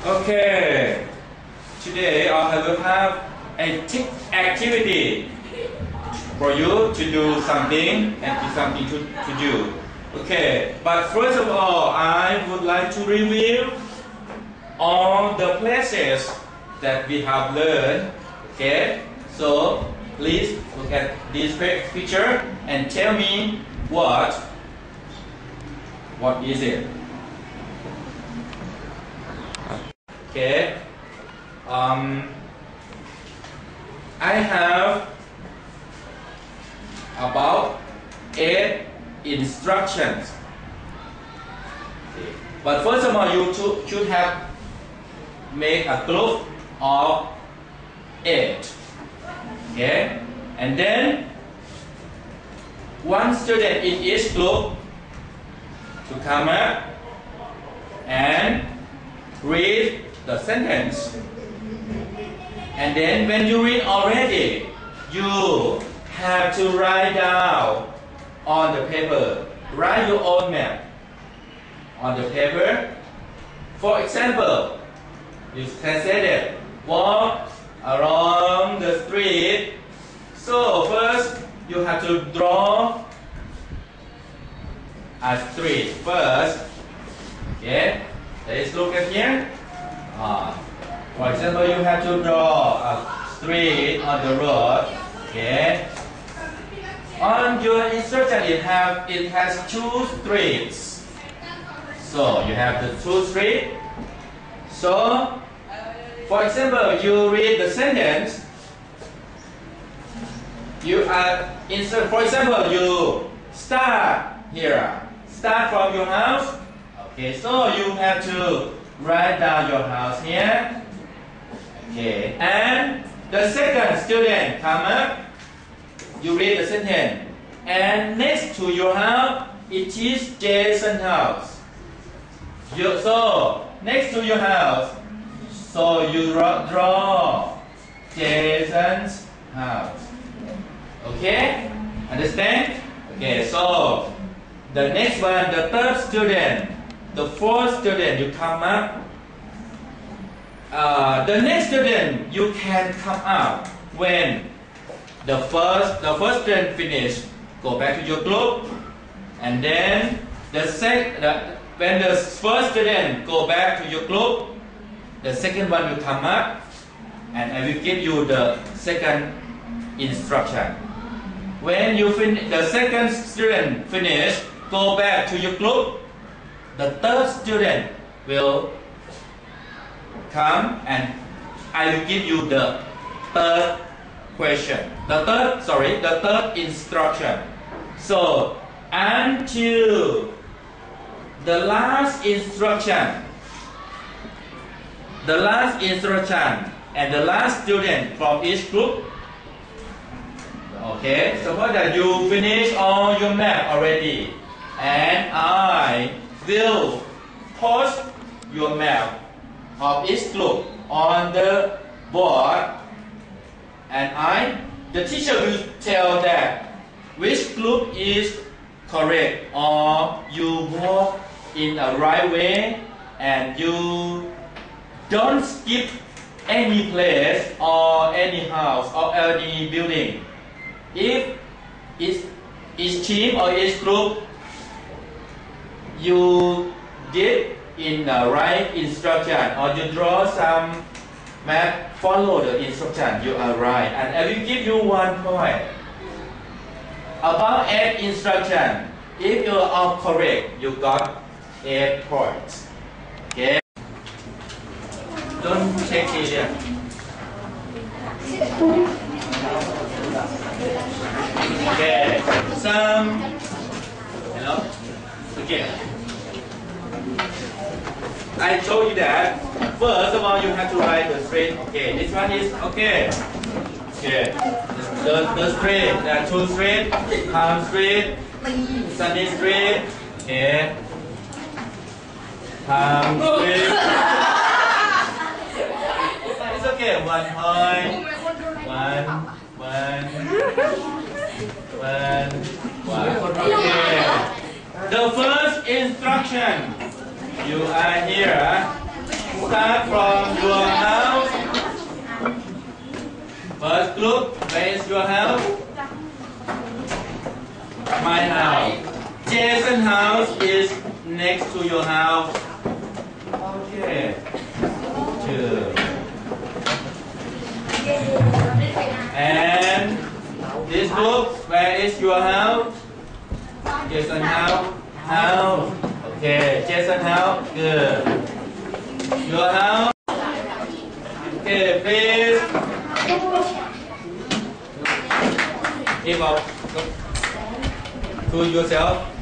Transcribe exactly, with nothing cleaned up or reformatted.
Okay, today I will have a tick activity for you to do something and do something to, to do. Okay, but first of all, I would like to review all the places that we have learned. Okay, so please look at this picture and tell me what what is it. Okay, um, I have about eight instructions. Okay. But first of all, you should have make a group of eight. Okay, and then one student in each group to come up and read the sentence. And then when you read already, you have to write down on the paper. Write your own map on the paper. For example, you can say that walk along the street. So first you have to draw a street first. Okay, let's look at here. Uh, for example, you have to draw a street on the road. Okay. On your instruction, it have it has two streets. So you have the two streets. So, for example, you read the sentence. You are insert. For example, you start here. Start from your house. Okay. So you have to write down your house here. Okay. And the second student come up. You read the sentence. And next to your house, it is Jason's house. You, so, next to your house, so you draw, draw Jason's house. Okay? Understand? Okay, so, the next one, the third student, the fourth student, you come up. Uh, the next student, you can come up when the first, the first student finish. Go back to your group, and then the sec, the, when the first student go back to your group, the second one will come up, and I will give you the second instruction. When you fin the second student finish, go back to your group. The third student will come, and I will give you the third question. The third, sorry, the third instruction. So until the last instruction, the last instruction, and the last student from each group. Okay, suppose that you finish all your map already, and I will post your map of each group on the board. And I, the teacher will tell that which group is correct, or you walk in a right way and you don't skip any place or any house or any building. If each, each team or each group you did in the right instruction, or you draw some map, follow the instruction, you are right, and I will give you one point. About eight instruction, if you are all correct, you got eight points. Okay? Don't take it. Okay. Some. Hello. Okay. I told you that first of all you have to write the street. Okay, this one is okay. Okay, the the street. There are two streets: Palm Street, Sunny Street. Okay, Palm Street. It's okay. One point. One. One. One. One. Okay. The first instruction. You are here. start from your house. First group, where is your house? My house. Jason's house is next to your house. Okay. Two. And this group, where is your house? Jason's house. House. Okay. Jason's house. Good. Your house. Okay, please. Give up to yourself.